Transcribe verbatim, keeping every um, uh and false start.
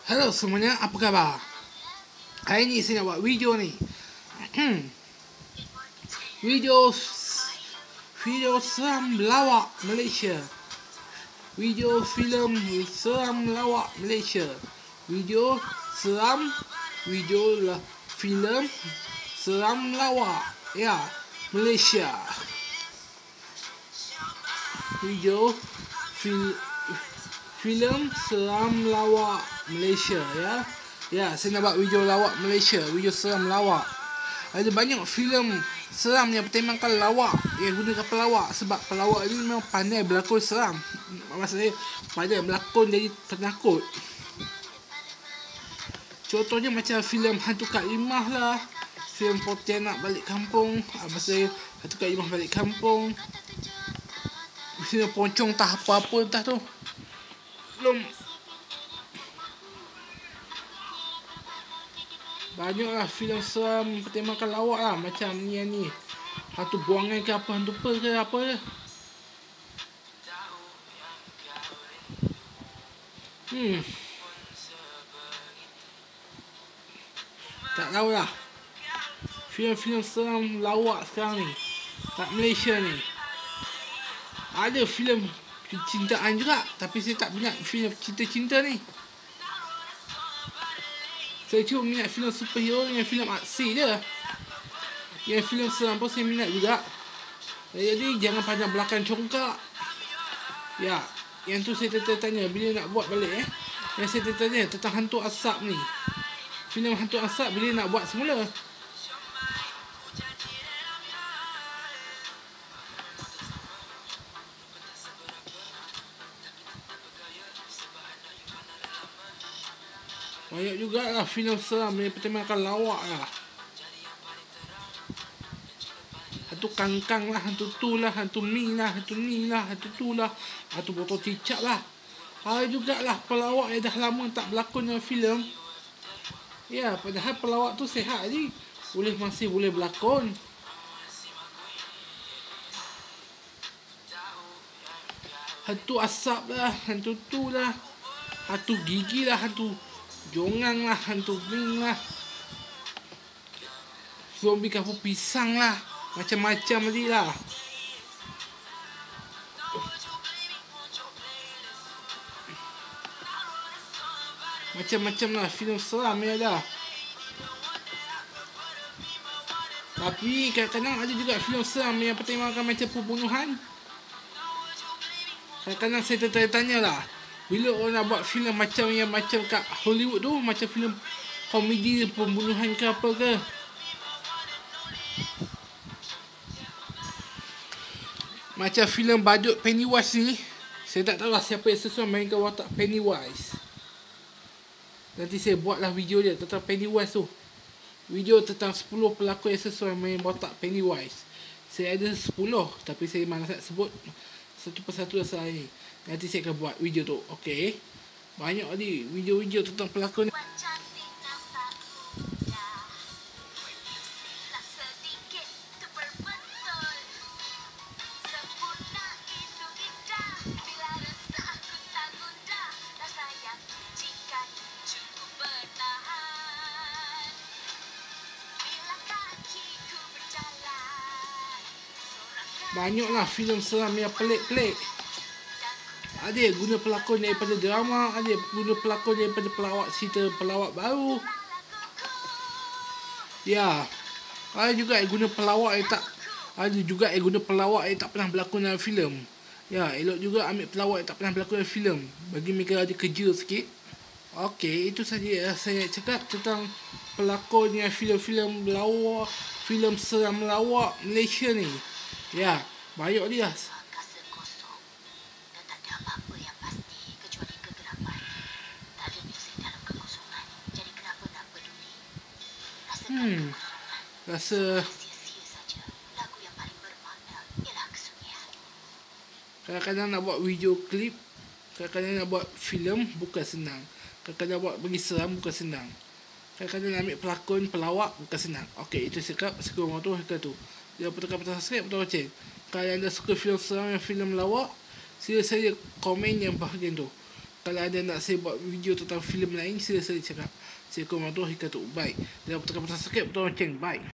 Hello semuanya, apa khabar? Hari ni saya nak buat video ni. Video Video seram lawak Malaysia. Video filem seram lawak Malaysia. Video seram Video lah filem seram lawak ya Malaysia. Video fil filem seram lawak Malaysia ya. Ya, saya nak buat video lawak Malaysia, video seram lawak. Ada banyak filem seram yang bertemakan lawak, yang gunakan pelawak, sebab pelawak ni memang pandai berlakon seram. Maksud saya pandai berlakon jadi penakut. Contohnya macam filem Hantu Kak Limah lah, filem Pontianak Balik Kampung, maksud saya Hantu Kak Limah Balik Kampung, filem Poncong Tah apa-apa entah tu. Belum banyaklah filem seram bertemakan lawak lah, macam ni ni hantu buangan ke apa, hantu pel ke apa je. Hmm tak tahulah filem-filem seram lawak sekarang ni kat Malaysia ni. Ada filem cintaan juga, tapi saya tak minat filem cinta-cinta ni. Saya cuma minat filem superhero dengan filem aksi je. Yang filem seram pun saya minat juga. Jadi jangan pandang belakang congkak. Ya, yang tu saya tanya bila nak buat balik eh. Yang saya tanya tentang hantu asap ni. Filem hantu asap bila nak buat semula. Banyak jugalah filem seram yang bertemakan lawak lah. Hantu kangkang lah, hantu tu lah, hantu mi lah, hantu ni lah, hantu tu lah, hantu botol cicak lah. Ada jugalah pelawak yang dah lama tak berlakon dalam filem. Ya, padahal pelawak tu sihat je, boleh masih boleh berlakon. Hantu asap lah, hantu tu lah, hantu gigi lah, hantu jongang lah, hantu bing lah, zombie kapur pisang lah, macam-macam tadi lah. Macam-macam lah filem seram yang ada. Tapi kadang-kadang ada juga filem seram yang bertemakan macam pembunuhan. Kadang-kadang saya tertanya-tanya lah, bila orang nak buat filem macam yang macam kat Hollywood tu, macam filem komedi pembunuhan ke apa ke. Macam filem badut Pennywise ni, saya tak tahu lah siapa yang sesuai mainkan watak Pennywise. Nanti saya buatlah video dia tentang Pennywise tu. Video tentang sepuluh pelakon yang sesuai main watak Pennywise. Saya ada sepuluh, tapi saya malas nak sebut satu persatu asal ni. Nanti saya akan buat video tu, okey. Banyak tadi video-video tentang pelakon. Banyaklah filem seram yang pelik-pelik. Ada yang guna pelakon daripada drama, ada yang guna pelakon daripada pelawak cerita pelawak baru. Ya, ada juga yang guna pelawak yang tak ada juga yang guna pelawak yang tak pernah berlakon dalam filem. Ya, elok juga ambil pelawak yang tak pernah berlakon dalam filem, bagi mereka ada kerja sikit. Okey, itu saja saya cakap tentang pelakon yang filem-filem lawak, filem seram lawak Malaysia ni. Ya, banyak dia. Hmm, rasa kadang-kadang nak buat video klip, kadang-kadang nak buat filem bukan senang. Kadang-kadang buat bagi seram bukan senang. Kadang-kadang nak ambil pelakon, pelawak bukan senang. Okey, itu cakap sekurang tu hal tu. Jangan lupa tekan subscribe atau loceng. Kalau anda suka filem seram dan filem lawak, sila saja komen yang bahagian tu. Kalau ada nak saya buat video tentang filem lain, sila saya cakap. Assalamualaikum warahmatullahi wabarakatuh. Bye. Dan tekan butang subscribe, butang lonceng. Bye.